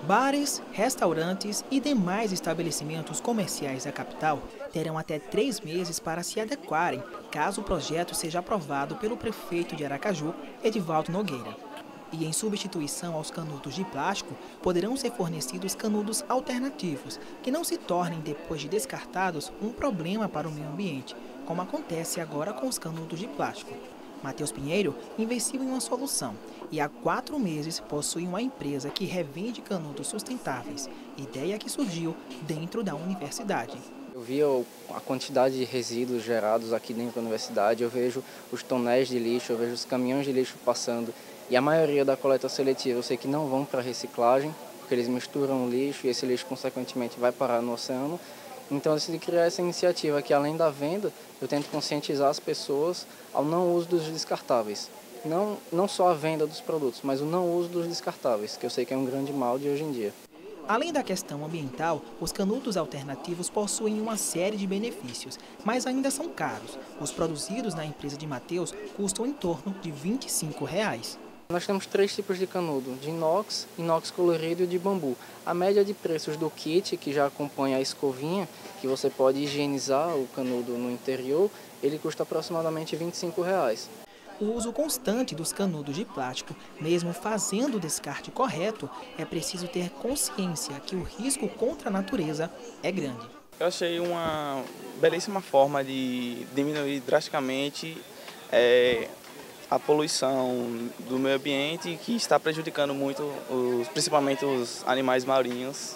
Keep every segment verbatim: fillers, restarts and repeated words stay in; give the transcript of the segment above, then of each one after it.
Bares, restaurantes e demais estabelecimentos comerciais da capital terão até três meses para se adequarem, caso o projeto seja aprovado pelo prefeito de Aracaju, Edivaldo Nogueira. E em substituição aos canudos de plástico, poderão ser fornecidos canudos alternativos, que não se tornem, depois de descartados, um problema para o meio ambiente, como acontece agora com os canudos de plástico. Matheus Pinheiro investiu em uma solução e há quatro meses possui uma empresa que revende canudos sustentáveis, ideia que surgiu dentro da universidade. Eu vi a quantidade de resíduos gerados aqui dentro da universidade, eu vejo os tonéis de lixo, eu vejo os caminhões de lixo passando e a maioria da coleta seletiva eu sei que não vão para reciclagem, porque eles misturam o lixo e esse lixo consequentemente vai parar no oceano. Então eu decidi criar essa iniciativa que, além da venda, eu tento conscientizar as pessoas ao não uso dos descartáveis. Não, não só a venda dos produtos, mas o não uso dos descartáveis, que eu sei que é um grande mal de hoje em dia. Além da questão ambiental, os canudos alternativos possuem uma série de benefícios, mas ainda são caros. Os produzidos na empresa de Matheus custam em torno de vinte e cinco reais. Nós temos três tipos de canudo, de inox, inox colorido e de bambu. A média de preços do kit, que já acompanha a escovinha, que você pode higienizar o canudo no interior, ele custa aproximadamente vinte e cinco reais. O uso constante dos canudos de plástico, mesmo fazendo o descarte correto, é preciso ter consciência que o risco contra a natureza é grande. Eu achei uma belíssima forma de diminuir drasticamente é, a poluição do meio ambiente, que está prejudicando muito, os, principalmente os animais marinhos,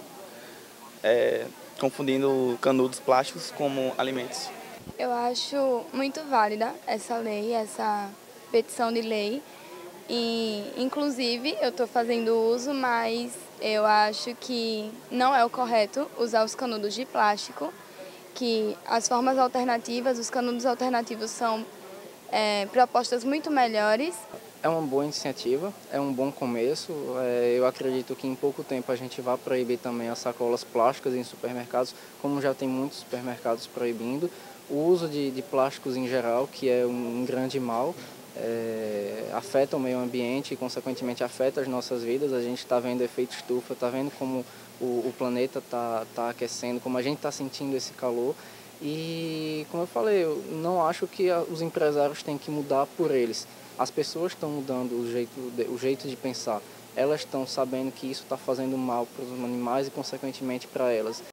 é, confundindo canudos plásticos como alimentos. Eu acho muito válida essa lei, essa petição de lei, e inclusive eu estou fazendo uso, mas eu acho que não é o correto usar os canudos de plástico, que as formas alternativas, os canudos alternativos são é, propostas muito melhores. É uma boa iniciativa, é um bom começo. É, eu acredito que em pouco tempo a gente vai proibir também as sacolas plásticas em supermercados, como já tem muitos supermercados proibindo. O uso de, de plásticos em geral, que é um grande mal, é, afeta o meio ambiente e, consequentemente, afeta as nossas vidas. A gente está vendo efeito estufa, está vendo como o, o planeta está tá aquecendo, como a gente está sentindo esse calor. E, como eu falei, eu não acho que os empresários têm que mudar por eles. As pessoas estão mudando o jeito de, o jeito de pensar. Elas estão sabendo que isso está fazendo mal para os animais e, consequentemente, para elas.